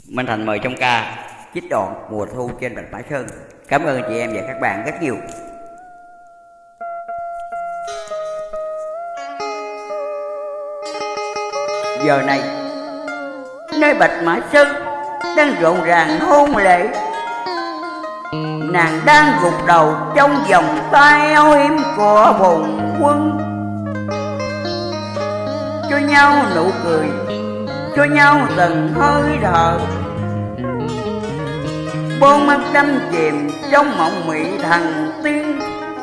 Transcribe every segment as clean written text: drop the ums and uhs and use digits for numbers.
Minh Thành mời trong ca trích đoạn Mùa Thu trên Bạch Mã Sơn. Cảm ơn chị em và các bạn rất nhiều. Giờ này nơi Bạch Mã Sơn đang rộn ràng hôn lễ, nàng đang gục đầu trong vòng tay âu yếm của hùng quân. Cho nhau nụ cười, cho nhau từng hơi thở, bốn mắt đắm chìm trong mộng mị thần tiên.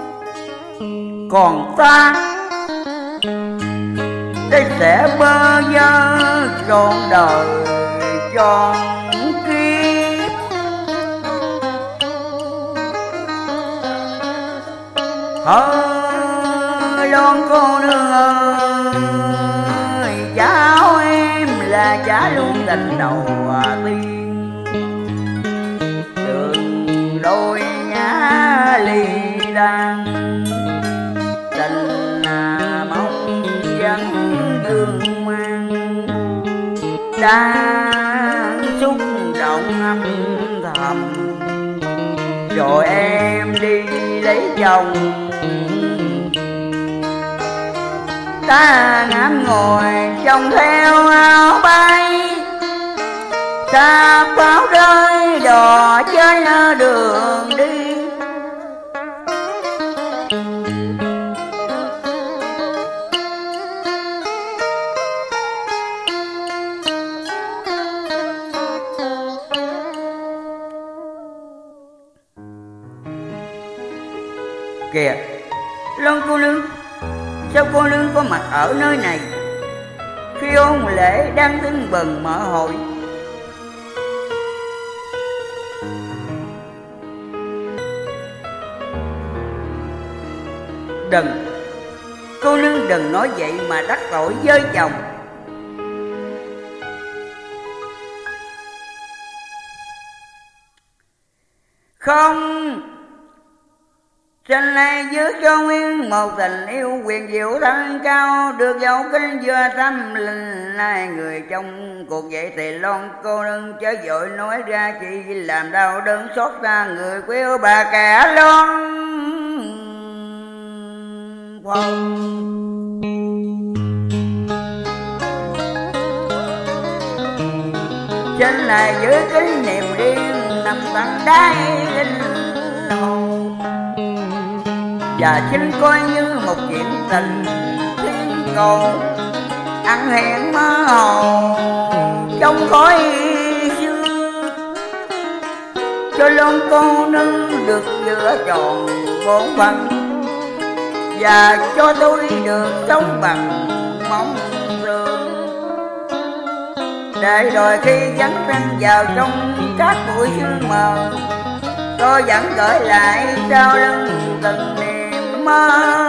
Còn ta sẽ bơ vơ trọn đời tròn kiếp. Hỡi loan cô nương ơi, cháu em là trả luôn tình đầu tiên. Đường đôi ngã ly tan, tình mong vẫn vương mang, đang xúc động âm thầm. Rồi em đi lấy chồng, ta ngắm ngồi trông theo áo bay, xa pháo rơi đò trên đường đi. Kìa, Loan cô nương, sao cô nương có mặt ở nơi này khi hôn lễ đang tưng bừng mở hội? Đừng, cô nương đừng nói vậy mà đắc tội với chồng. Không, sinh nay giữ cho nguyên một tình yêu quyền diệu thân cao, được dấu kính vừa tâm linh hai người trong cuộc vậy thì Loan cô nương chớ vội nói ra, chỉ làm đau đớn xót xa người quê bà kẻ Loan Phong. Sinh này giữ kính niềm riêng nằm tận đáy linh hồn, và chính coi như một chuyện tình thiên cầu, ăn hẹn mơ hồ trong khói sương. Cho Loan cô nương được giữa tròn bổn phận, và cho tôi được sống bằng mong thương. Để rồi khi dấn thân vào trong các bụi sương mờ, tôi vẫn gửi lại sau lưng từng niềm mơ.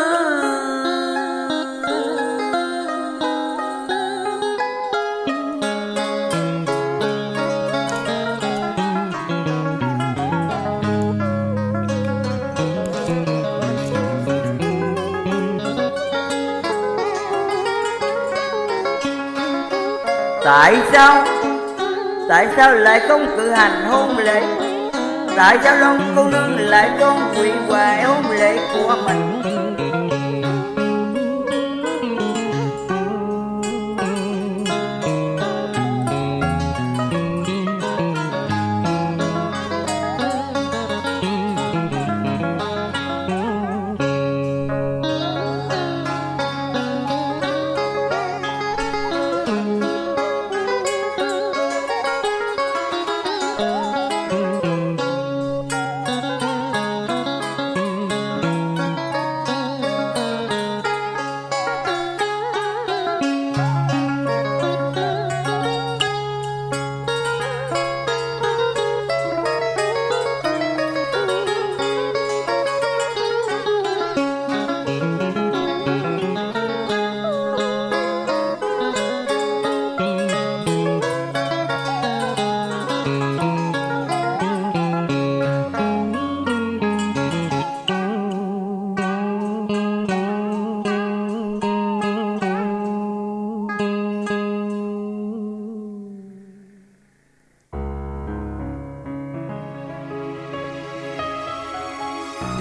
Tại sao lại không cử hành hôn lễ? Tại sao Loan cô nương lại toan hủy hoại hôn lễ của mình?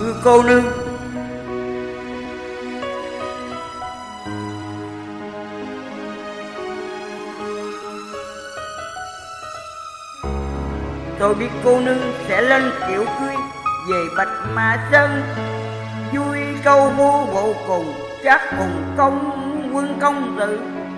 Thưa cô nương, tôi biết cô nương sẽ lên kiệu cưới về Bạch Mã Sơn, vui câu vũ vô cùng, chắc cùng công quân công tử.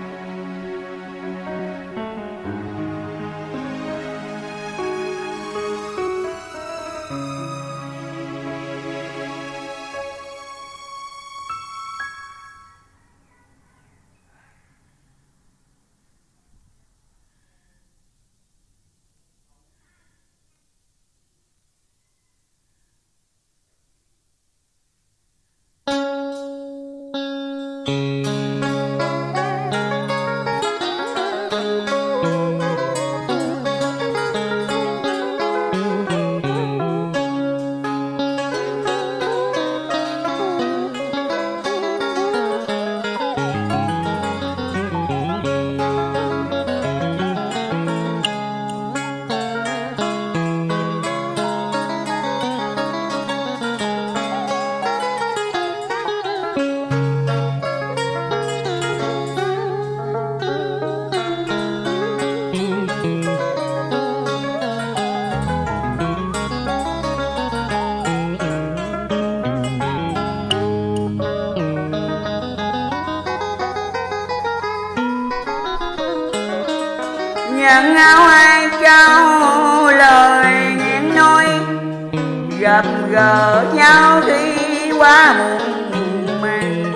Nhận áo hai trao lời nhẹn nói, gặp gỡ nhau khi qua muộn màng.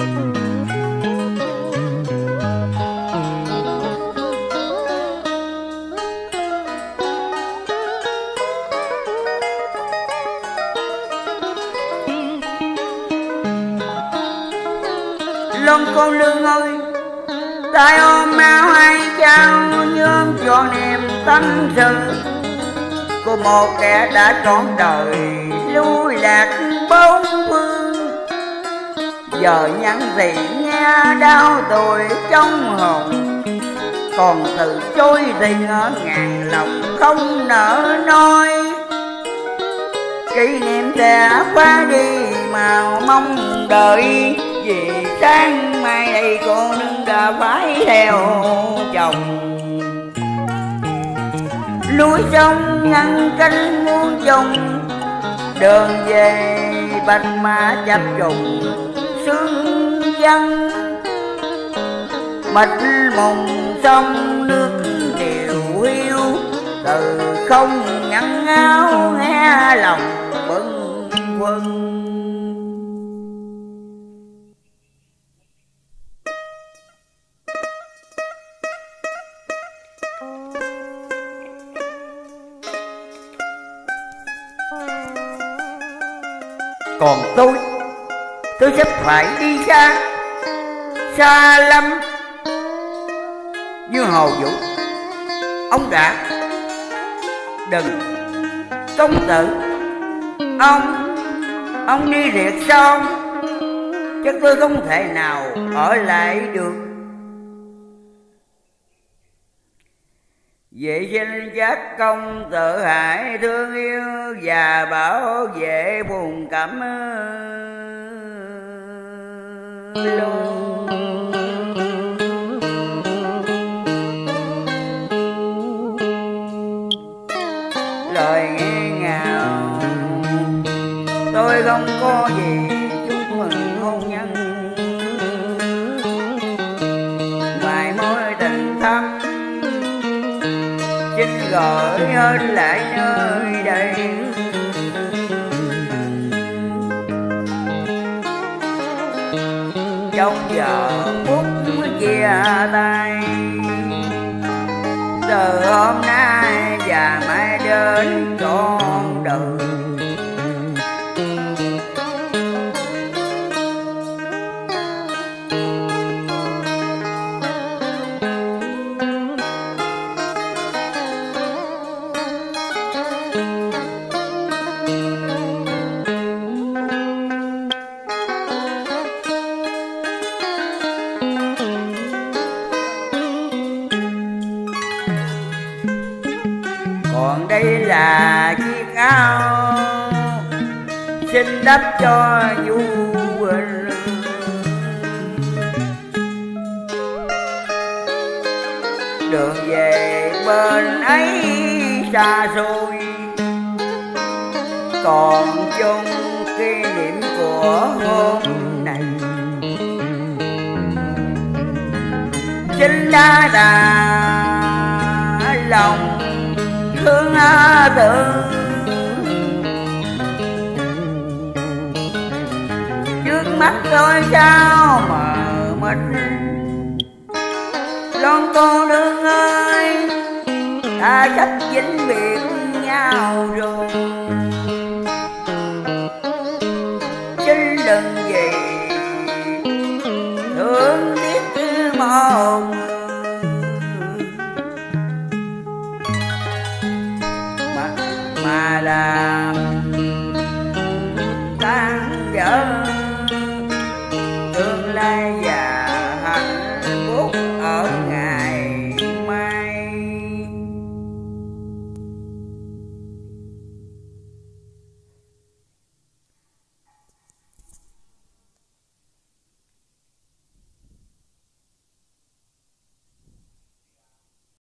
Long cô nương ơi, tay ôm áo hai trao nhóm cho niềm tâm sự của một kẻ đã trọn đời lưu lạc bốn phương. Giờ nhắn gì nghe đau tuổi trong hồn, còn từ chối thì ngỡ ngàng lòng không nỡ nói. Kỷ niệm sẽ qua đi mà mong đợi, vì sáng mai đây cô nương đã phải theo chồng. Núi sông ngăn cánh muôn trùng, đường về Bạch Mã chập trùng sương vắng. Mịt mùng sông nước điều hiu, từ không ngăn áo nghe lòng bâng khuâng. Còn tôi sắp phải đi xa, xa lắm. Như Hồ Vũ, ông đã đừng. Công tử, ông đi riệt sao? Chắc tôi không thể nào ở lại được. Vậy xin chắc công tử hãy thương yêu và bảo vệ Phùng Cẩm luôn. Lời nghe ngào tôi không có gì chúc mừng hôn nhân, ngoài mối tình thâm xin gọi hết lại nơi đây. Trong giờ phút chia tay, từ hôm nay và mai đến trọn đời. Còn đây là chiếc áo xin đắp cho vui. Đường về bên ấy xa xôi, còn chung kỷ niệm của hôm này. Xin đã lòng thương tưởng, trước mắt tôi sao mờ mịt. Lon cô nương ơi, ta sắp vĩnh biệt nhau rồi. Xin đừng vì thương tiếc một mà làm tan vỡ.